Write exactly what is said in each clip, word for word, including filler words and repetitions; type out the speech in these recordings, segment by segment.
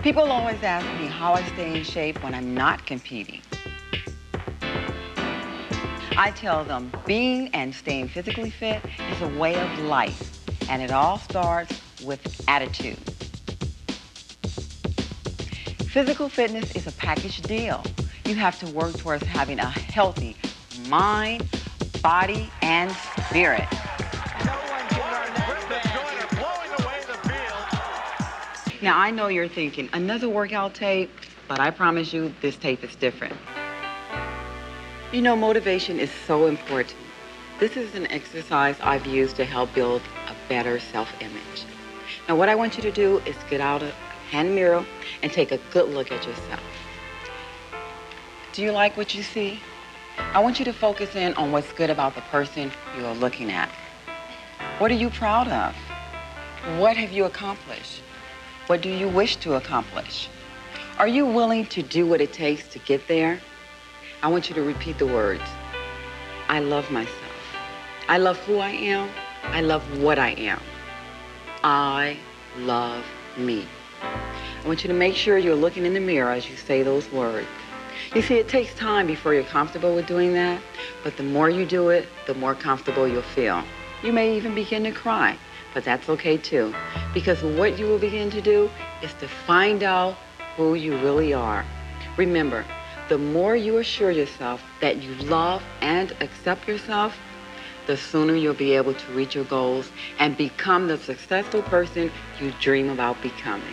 People always ask me how I stay in shape when I'm not competing. I tell them being and staying physically fit is a way of life, and it all starts with attitude. Physical fitness is a package deal. You have to work towards having a healthy mind, body, and spirit. Now, I know you're thinking, another workout tape, but I promise you this tape is different. You know, motivation is so important. This is an exercise I've used to help build a better self-image. Now, what I want you to do is get out a hand mirror and take a good look at yourself. Do you like what you see? I want you to focus in on what's good about the person you are looking at. What are you proud of? What have you accomplished? What do you wish to accomplish? Are you willing to do what it takes to get there? I want you to repeat the words. I love myself. I love who I am. I love what I am. I love me. I want you to make sure you're looking in the mirror as you say those words. You see, it takes time before you're comfortable with doing that, but the more you do it, the more comfortable you'll feel. You may even begin to cry, but that's okay too, because what you will begin to do is to find out who you really are. Remember, the more you assure yourself that you love and accept yourself, the sooner you'll be able to reach your goals and become the successful person you dream about becoming.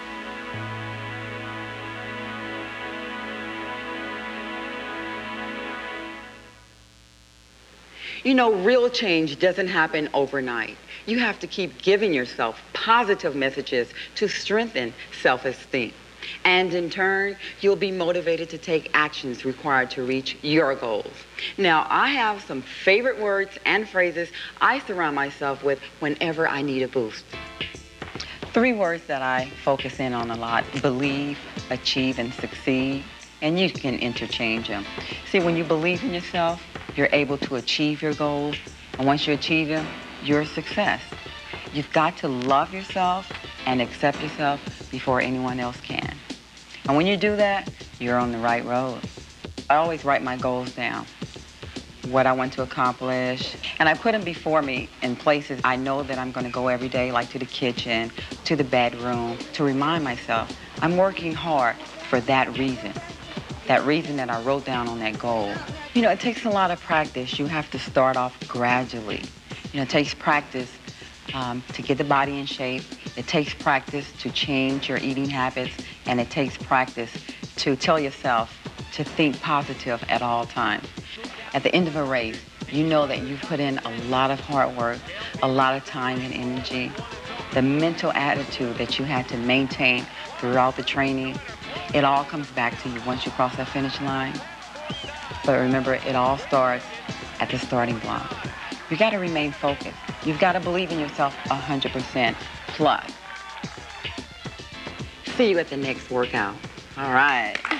You know, real change doesn't happen overnight. You have to keep giving yourself positive messages to strengthen self-esteem. And in turn, you'll be motivated to take actions required to reach your goals. Now, I have some favorite words and phrases I surround myself with whenever I need a boost. Three words that I focus in on a lot: believe, achieve, and succeed. And you can interchange them. See, when you believe in yourself, you're able to achieve your goals. And once you achieve them, you're a success. You've got to love yourself and accept yourself before anyone else can. And when you do that, you're on the right road. I always write my goals down, what I want to accomplish, and I put them before me in places I know that I'm going to go every day, like to the kitchen, to the bedroom, to remind myself I'm working hard for that reason, that reason that I wrote down on that goal. You know, it takes a lot of practice. You have to start off gradually. You know, it takes practice um, to get the body in shape. It takes practice to change your eating habits, and it takes practice to tell yourself to think positive at all times. At the end of a race, you know that you've put in a lot of hard work, a lot of time and energy. The mental attitude that you had to maintain throughout the training, it all comes back to you once you cross that finish line. But remember, it all starts at the starting block. You got to remain focused. You've got to believe in yourself one hundred percent plus. See you at the next workout. All right.